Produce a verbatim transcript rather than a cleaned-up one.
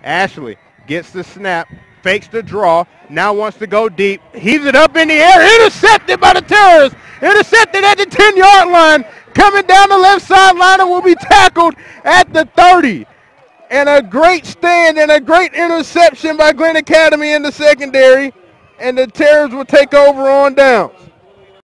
Ashley gets the snap, fakes the draw, now wants to go deep, heaves it up in the air, intercepted by the Terrors, intercepted at the ten-yard line, coming down the left sideline and will be tackled at the thirty. And a great stand and a great interception by Glynn Academy in the secondary, and the Terrors will take over on downs.